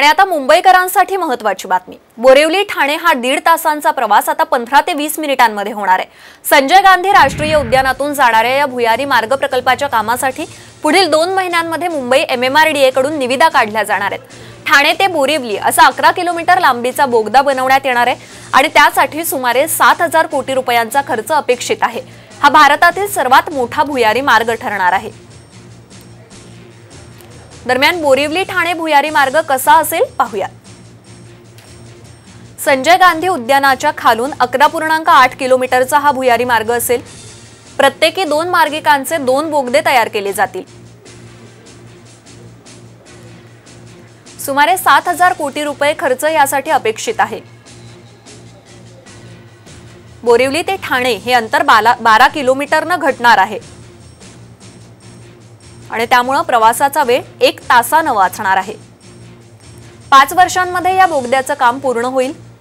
आणि आता मुंबईकरांसाठी महत्त्वाची बातमी। बोरिवली ठाणे हा 1.5 तासांचा प्रवास आता 15 ते 20 मिनिटांमध्ये होणार आहे। संजय गांधी राष्ट्रीय उद्यानातून जाणाऱ्या या भुयारी मार्ग प्रकल्पाच्या कामासाठी पुढील 2 महिन्यांमध्ये मुंबई MMRDA कडून निविदा काढल्या जाणार आहेत। ठाणे ते बोरिवली असा 11 किलोमीटर लांबीचा बोगदा बनवण्यात येणार आहे आणि त्यासाठी सुमारे 7,000 कोटी रुपयांचा खर्च अपेक्षित आहे। हा भारतातील सर्वात मोठा भुयारी मार्ग ठरणार आहे। दरम्यान बोरिवली ठाणे भुयारी मार्ग कसा असेल पाहूया। संजय गांधी उद्यानाच्या खालून 11.8 किलोमीटरचा हा भुयारी मार्ग असेल। प्रत्येकी 2 मार्गिकांचे 2 बोगदे तयार केले जातील। सुमारे 7,000 कोटी रुपये खर्च यासाठी अपेक्षित आहे। बोरिवली ते ठाणे हे अंतर 12 किलोमीटरने घटणार आहे आणि त्यामुळे प्रवासाचा वेळ 1 तासाने वाचणार आहे। 5 वर्षांमध्ये या बोगद्याचं काम पूर्ण होईल।